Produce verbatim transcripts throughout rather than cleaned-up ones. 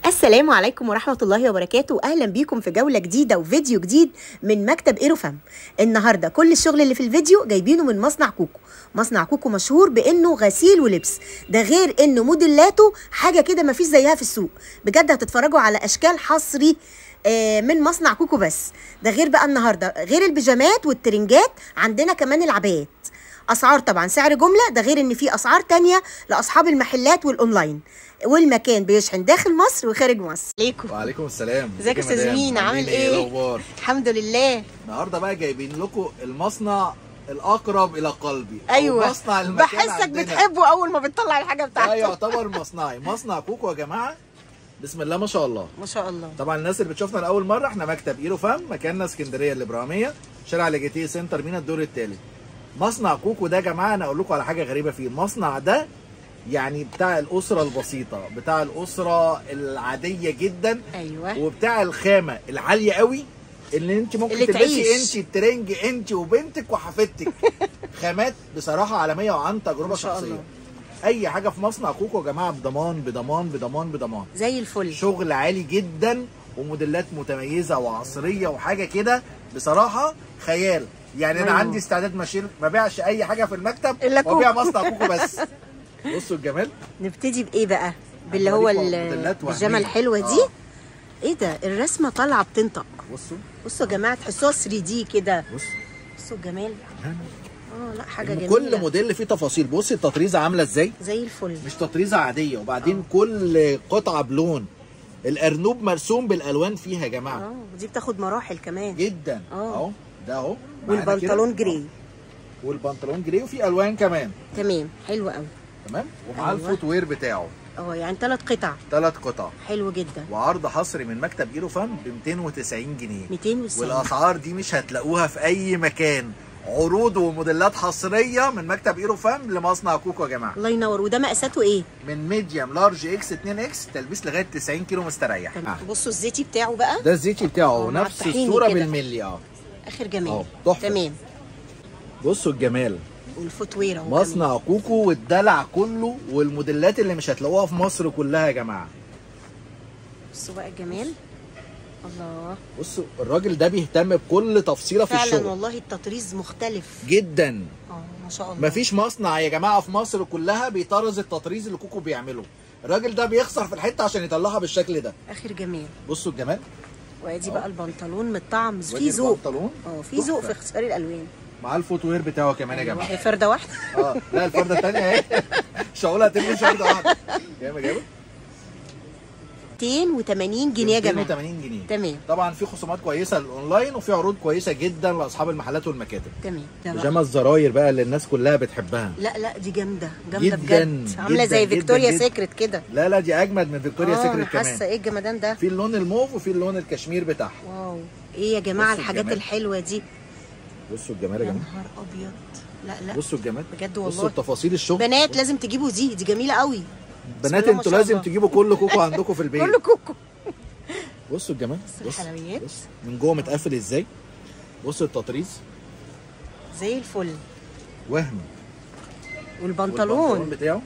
السلام عليكم ورحمة الله وبركاته. أهلا بيكم في جولة جديدة وفيديو جديد من مكتب ايروفام. النهاردة كل الشغل اللي في الفيديو جايبينه من مصنع كوكو. مصنع كوكو مشهور بأنه غسيل ولبس، ده غير أنه موديلاته حاجة كده مفيش زيها في السوق. بجد هتتفرجوا على أشكال حصري من مصنع كوكو، بس ده غير بقى النهاردة غير البيجامات والترنجات عندنا كمان العبايات. اسعار طبعا سعر جمله، ده غير ان في اسعار تانية لاصحاب المحلات والاونلاين، والمكان بيشحن داخل مصر وخارج مصر. عليكم. وعليكم السلام. ازيك يا استاذ مين؟ عامل ايه؟ ايه الاخبار؟ الحمد لله. النهارده بقى جايبين لكم المصنع الاقرب الى قلبي. ايوه، مصنع المكان بحسك عندنا. بتحبه اول ما بتطلع الحاجه بتاعته. ده يعتبر مصنعي، مصنع كوكو يا جماعه. بسم الله ما شاء الله ما شاء الله. طبعا الناس اللي بتشوفنا لاول مره، احنا مكتب ايروفام، مكاننا اسكندريه الابراهيميه، شارع ليجيتي سنتر مينا الدور الثالث. مصنع كوكو ده يا جماعه انا اقول لكم على حاجه غريبه فيه. المصنع ده يعني بتاع الاسره البسيطه، بتاع الاسره العاديه جدا. ايوه. وبتاع الخامه العاليه قوي اللي انت ممكن تلبسي انت الترنج انت وبنتك وحفيدتك. خامات بصراحه عالميه وعن تجربه شخصيه. الله. اي حاجه في مصنع كوكو يا جماعه بضمان بضمان بضمان بضمان زي الفل. شغل عالي جدا وموديلات متميزه وعصريه وحاجه كده بصراحه خيال. يعني انا عندي استعداد ما اشيل ما بيعش اي حاجه في المكتب وابيع مصنع كوكو بس. بصوا الجمال. نبتدي بايه بقى؟ باللي هو البيجامه الحلوه دي. آه. ايه ده؟ الرسمه طالعه بتنطق. بصوا بصوا يا جماعه، تحسوها ثري دي كده. بصوا بصوا الجمال. اه لا حاجه جميله. كل موديل فيه تفاصيل. بصي التطريزه عامله ازاي؟ زي الفل، مش تطريزه عاديه. وبعدين أوه. كل قطعه بلون. الارنوب مرسوم بالالوان فيها يا جماعه. اه ودي بتاخد مراحل كمان جدا. اهو ده اهو. والبنطلون جراي. والبنطلون جراي وفي الوان كمان. تمام حلو قوي. تمام. ومعاه أيوة. الفوت وير بتاعه. اه يعني ثلاث قطع. ثلاث قطع. حلو جدا. وعرض حصري من مكتب ايروفام ب مئتين وتسعين جنيه. مئتين وتسعين. والاسعار دي مش هتلاقوها في اي مكان. عروض وموديلات حصريه من مكتب ايروفام لمصنع كوكو يا جماعه. الله ينور. وده مقاساته ايه؟ من ميديوم لارج اكس اتنين اكس، تلبيس لغايه تسعين كيلو مستريح. آه. بصوا الزيتي بتاعه بقى. ده الزيتي بتاعه نفس الصوره بالملي. اه اخر جمال. اه تحفه. تمام. بصوا الجمال. والفوتوير اهو. مصنع كوكو والدلع كله والموديلات اللي مش هتلاقوها في مصر كلها يا جماعه. بصوا بقى الجمال. الله. بصوا الراجل ده بيهتم بكل تفصيله في الشغل. فعلا والله التطريز مختلف جدا. اه ما شاء الله. مفيش مصنع يا جماعه في مصر كلها بيطرز التطريز اللي كوكو بيعمله. الراجل ده بيخسر في الحته عشان يطلعها بالشكل ده. اخر جمال. بصوا الجمال. وادي بقى البنطلون متطعم في ذوق. اه في ذوق في اختيار الالوان. مع الفوت وير بتاعه كمان يا جماعه. هي فرده واحده؟ اه لا الفرده الثانيه اهي. مش هقولها تلبس فرده واحده. جايبه جايبه مئتين وتمانين جنيه يا جماعه. مئتين وتمانين جنيه. تمام. طبعا في خصومات كويسه للاونلاين وفي عروض كويسه جدا لاصحاب المحلات والمكاتب. تمام. بيجامه الزراير بقى اللي الناس كلها بتحبها. لا لا دي جامده جامده جدا بجد. عامله زي فيكتوريا سيكريت كده. لا لا دي اجمد من فيكتوريا سيكريت كمان. حاسه ايه الجمدان ده. في اللون الموف وفي اللون الكشمير بتاعها. واو ايه يا جماعه الحاجات الجمال. الحلوه دي. بصوا الجمال يا جماعه. يا نهار ابيض. لا لا بصوا الجمال بجد والله. بصوا التفاصيل الشغل. بنات بص. لازم تجيبوا دي، دي جميله قوي. بنات انتوا لازم تجيبوا كل كوكو عندكم في البيت. كل كوكو. بصوا الجمال. بص الحلويات. بص من جوه متقفل ازاي. بصوا التطريز زي الفل. وهم. والبنطلون والبنطلون بتاعه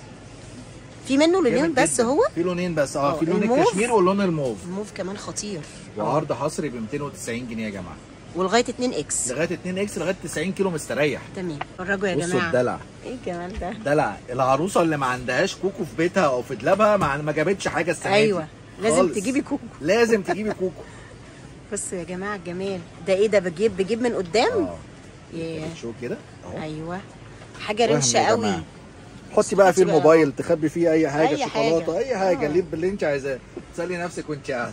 في منه لونين بس. هو في لونين بس. اه في لون الكشمير واللون الموف. الموف كمان خطير. وعرض حصري ب مئتين وتسعين جنيه يا جماعه. ولغايه اتنين اكس. لغايه اتنين اكس لغايه تسعين كيلو مستريح. تمام. فرجوا يا جماعه. بصوا الدلع. ايه الجمال ده؟ دلع. العروسه اللي ما عندهاش كوكو في بيتها او في دولابها ما, ما جابتش حاجه السنه دي. ايوه لازم خالص. تجيبي كوكو. لازم تجيبي كوكو. بصوا يا جماعه الجمال ده. ايه ده؟ بجيب بجيب من قدام. اه ياه شوف كده اهو. ايوه حاجه رنشه قوي. حطي بقى فيه الموبايل، تخبي فيه اي حاجه، أي شوكولاته حاجة. اي حاجه اللي اللي انت عايزاه. تسلي نفسك وانت قاعده.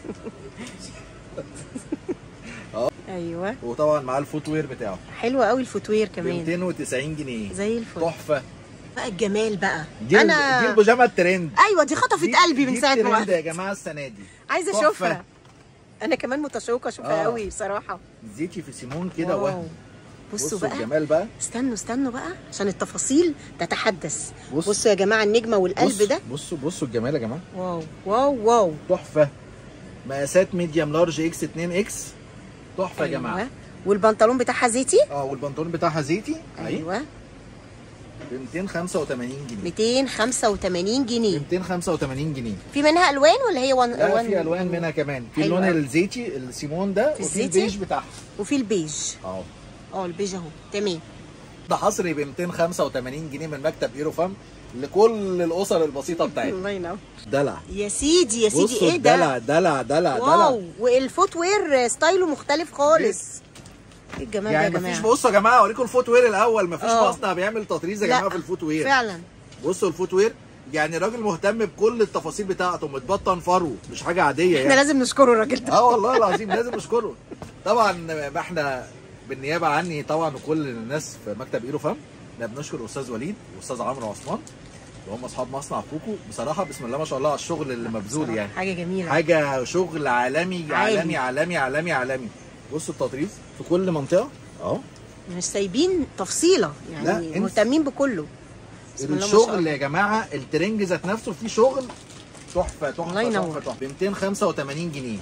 اه ايوه. وطبعا معاه الفوت وير بتاعه. حلو قوي الفوتوير كمان. مئتين وتسعين جنيه. زي الفل. تحفه. بقى الجمال بقى. دي انا دي البيجامه الترند. ايوه دي خطفت دي قلبي من ساعه ما دي يا جماعه السنه دي. عايزه اشوفها. انا كمان متشوقه اشوفها آه. قوي بصراحه. زيتي في سيمون كده وهم. بصوا, بصوا بقى الجمال بقى. استنوا استنوا بقى عشان التفاصيل تتحدث. بص. بصوا يا جماعه النجمه والقلب بص. ده. بصوا بصوا الجمال يا جماعه. واو واو واو تحفه. مقاسات ميديوم لارج اكس اتنين اكس. تحفه. أيوة. يا جماعه. والبنطلون بتاعها زيتي. اه والبنطلون بتاعها زيتي. ايوه ب ميتين وخمسة وتمانين جنيه. ميتين وخمسة وتمانين جنيه. ب ميتين وخمسة وتمانين جنيه. في منها الوان ولا هي وان؟ لا في الوان منها كمان، في اللون الزيتي السيمون ده، وفي البيج بتاعها، وفي البيج اهو. اه البيج اهو تمام. ده حصري ب ميتين وخمسة وتمانين جنيه من مكتب ايروفام لكل الاسر البسيطه بتاعتنا. الله ينور. دلع يا سيدي يا سيدي. بصوا ايه ده؟ دلع دلع دلع واو. والفوت وير ستايله مختلف خالص. ايه الجمال يعني ده يا جماعه؟ مفيش، بصوا يا جماعه اوريكم الفوت وير الاول، مفيش أوه. مصنع بيعمل تطريز يا جماعه في الفوت وير فعلا. بصوا الفوت وير، يعني راجل مهتم بكل التفاصيل بتاعته، متبطن فرو، مش حاجه عاديه يعني. احنا لازم نشكره الراجل ده. اه والله العظيم لازم نشكره. طبعا ما احنا بالنيابه عني طبعا وكل الناس في مكتب ايروفام احنا بنشكر الاستاذ وليد والاستاذ عمرو عثمان اللي هم اصحاب مصنع كوكو. بصراحه بسم الله ما شاء الله على الشغل اللي مبذول، يعني حاجه جميله، حاجه شغل عالمي عالمي عالمي عالمي عالمي. بصوا التطريز في كل منطقه اهو، مش سايبين تفصيله يعني، مهتمين بكله. الشغل يا جماعه الترنج ذات نفسه فيه شغل تحفه تحفه الله ينور. تحفه. ب ميتين وخمسة وتمانين جنيه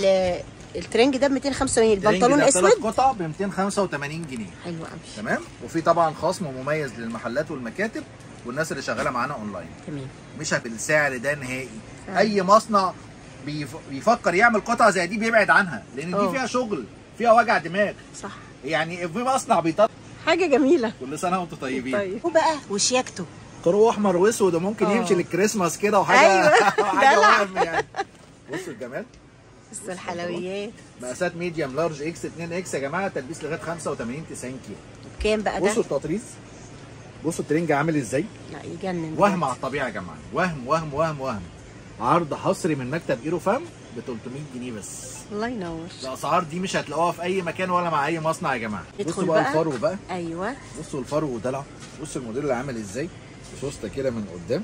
الترنج ده ب ميتين وخمسة وتمانين. البنطلون اسود ثلاث قطع ب ميتين وخمسة وتمانين جنيه. حلو قوي تمام. وفي طبعا خصم مميز للمحلات والمكاتب والناس اللي شغاله معانا اونلاين. تمام. مش بالسعر ده نهائي. آه. اي مصنع بيف... بيفكر يعمل قطعه زي دي بيبعد عنها، لان دي أوه. فيها شغل، فيها وجع دماغ. صح. يعني في مصنع بيطلع حاجه جميله. كل سنه وانتم طيبين. طيب وبقى وشياكته كرو احمر واسود، وممكن أوه. يمشي للكريسماس كده وحاجه أيوة. حاجه وهم يعني. بصوا الجمال. بصوا الحلويات. مقاسات ميديوم لارج اكس اتنين اكس يا جماعه، تلبيس لغايه خمسة وتمانين تسعين كيلو. بكام بقى ده؟ بصوا التطريز، بصوا الترنج عامل ازاي؟ لا يجنن. وهم على الطبيعه يا جماعه، وهم وهم وهم وهم. عرض حصري من مكتب ايروفام ب تلتمية جنيه بس. الله ينور. الاسعار دي مش هتلاقوها في اي مكان ولا مع اي مصنع يا جماعه. بصوا بقى, بقى الفرو بقى. ايوه بصوا الفرو ودلع. بصوا الموديل اللي عامل ازاي، بسوسته كده من قدام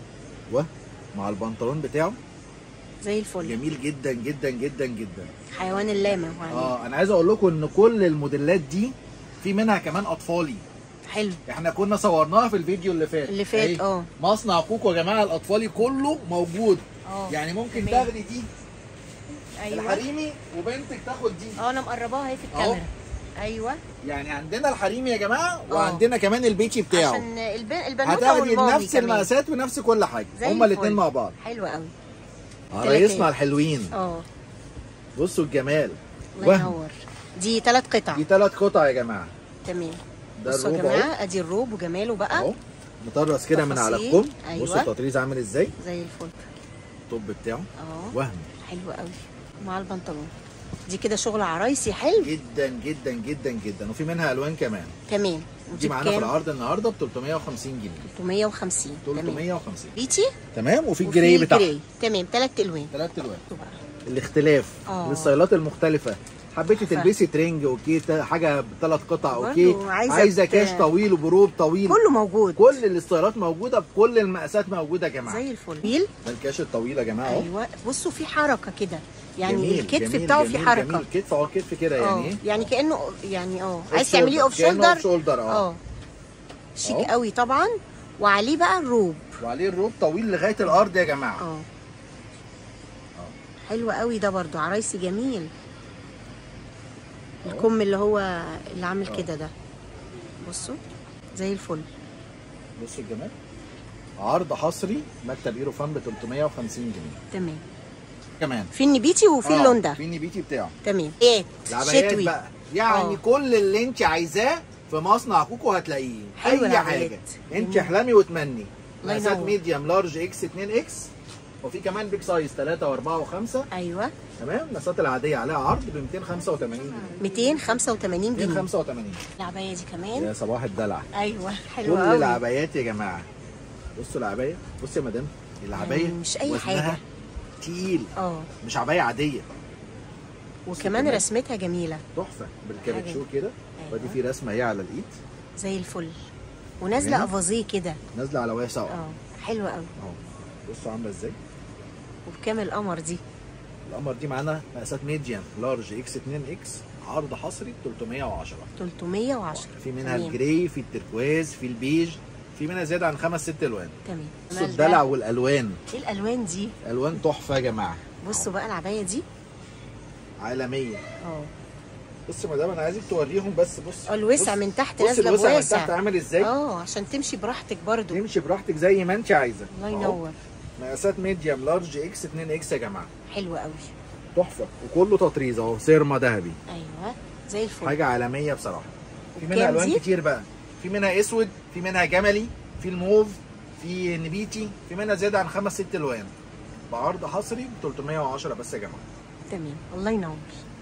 ومع البنطلون بتاعه زي الفل، جميل جدا جدا جدا جدا. حيوان اللامع. اه انا عايز اقول لكم ان كل الموديلات دي في منها كمان اطفالي. حلو. احنا كنا صورناها في الفيديو اللي فات اللي فات اه مصنع كوكو يا جماعه الاطفالي كله موجود. اه يعني ممكن تاخدي دي ايوه الحريمي وبنتك تاخد دي. اه انا مقرباها اهي في الكاميرا. ايوه يعني عندنا الحريمي يا جماعه أوه. وعندنا كمان البيتي بتاعه عشان البن... البنوته هتاخدي نفس المقاسات ونفس كل حاجه، هما الاثنين مع بعض. حلو قوي. عرايسنا الحلوين. اه بصوا الجمال. الله ينور. دي ثلاث قطع. دي ثلاث قطع يا جماعه. تمام. بصوا يا جماعه ادي الروب وجماله بقى اهو مطرز كده من على الكم. أيوة. بصوا التطريز عامل ازاي زي الفل. الطب بتاعه اه وهم حلو قوي مع البنطلون. دي كده شغل عرايسي حلو جدا جدا جدا جدا، وفي منها الوان كمان. تمام. دي معانا في العرض النهارده ب تلتمية وخمسين جنيه. تلتمية وخمسين تلتمية وخمسين بيتي. تمام. وفي الجراي بتاعها. تمام. ثلاث الوان. ثلاث الوان. الاختلاف الستايلات المختلفه. حبيتي تلبسي ترنج اوكي، حاجه بثلاث قطع اوكي، عايزه, عايزة كاش طويل وبروب طويل، كله موجود. كل الستايلات موجوده بكل المقاسات موجوده يا جماعه. زي الفل. ده الكاش الطويل يا جماعه اهو. ايوه بصوا في حركه كده يعني جميل الكتف جميل بتاعه جميل في حركه. جميل. كتف اهو كتف كده يعني ايه يعني كانه يعني اه عايز تعمليه اوف شولدر. اوف شولدر اه شيك قوي طبعا. وعليه بقى الروب، وعليه الروب طويل لغايه الارض يا جماعه. اه حلو قوي ده برضو عرايسي جميل. الكم اللي هو اللي عامل كده ده بصوا زي الفل. بصوا الجمال. عرض حصري مكتب ايروفام ب تلتمية وخمسين جنيه. تمام. كمان في النبيتي وفي اللون ده. في النبيتي بتاعه. تمام. ايه شتوي بقى يعني أوه. كل اللي انت عايزاه في مصنع كوكو هتلاقيه. اي حاجه انت احلمي وتمني. مقاسات ميديوم لارج اكس اتنين اكس، وفي كمان بيج سايز ثلاثة وأربعة وخمسة. ايوه تمام. المقاسات العاديه عليها عرض ب ميتين وخمسة وتمانين جنيه. ميتين وخمسة وتمانين جنيه. ميتين وخمسة وتمانين. العبايه دي كمان يا صباح الدلع. ايوه حلوه كل قوي. كل العبايات يا جماعه. بصوا العبايه، بصوا يا مدام العبايه مش اي حاجه، تقيل اه مش عبايه عاديه. وكمان رسمتها جميله تحفه بالكابتشو كده. ودي في رسمه اهي على الايد زي الفل، ونازله افازيه كده، نازله على واسع. اه حلوه قوي اهو. بصوا عامله ازاي. وبكام القمر دي؟ القمر دي معانا مقاسات ميديوم لارج اكس اتنين اكس، عرض حصري تلتمية وعشرة. تلتمية وعشرة. في منها تمام. الجراي، في التركواز، في البيج، في منها زياده عن خمس ست الوان. تمام. بصوا الدلع والالوان. ايه الالوان دي؟ الوان تحفه يا جماعه. بصوا بقى العبايه دي عالميه. اه بص يا مدام انا عايزك توريهم بس. بص الوسع من تحت بص نازله الوسع من بواسع تحت عامل ازاي. اه عشان تمشي براحتك برضو، تمشي براحتك زي ما انت عايزه. الله ينور. مقاسات ميديم لارج اكس اتنين اكس يا جماعه. حلو قوي تحفه وكله تطريز اهو، سيرما ذهبي. ايوه زي الفل. حاجه عالميه بصراحه. في منها الوان دي؟ كتير بقى، في منها اسود، في منها جملي، في الموف، في نبيتي، في منها زياده عن خمس ست الوان بعرض حصري ب تلتمية وعشرة بس يا جماعه. تمام الله ينور.